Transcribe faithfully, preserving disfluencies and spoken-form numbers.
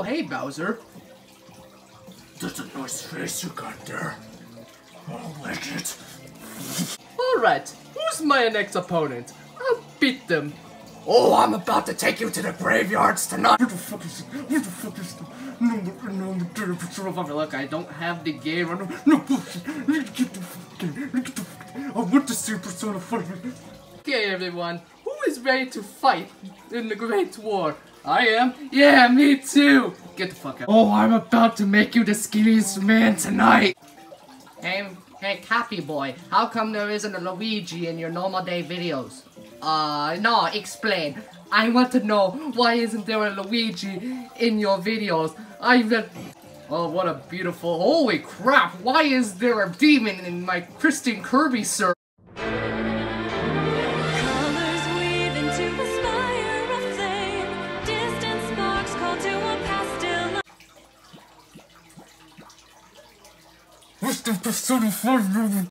hey, Bowser. That's a nice face you got there. I like it. Alright, who's my next opponent? I'll beat them. Oh, I'm about to take you to the graveyards tonight. What the fuck is What the fuck is number number thirty percent of Look, I don't have the game. I don't, no bullshit. Let me get the fuck game. Let me get the fuck game. I want to see Persona five. Okay, everyone. Who is ready to fight in the Great War? I am. Yeah, me too. Get the fuck out. Oh, I'm about to make you the skinniest man tonight. Hey, hey, Cappy boy, how come there isn't a Luigi in your normal day videos? Uh, no, explain. I want to know, why isn't there a Luigi in your videos? I've been... Oh, what a beautiful... Holy crap, why is there a demon in my Kristen Kirby, sir? What's the Persona five movie?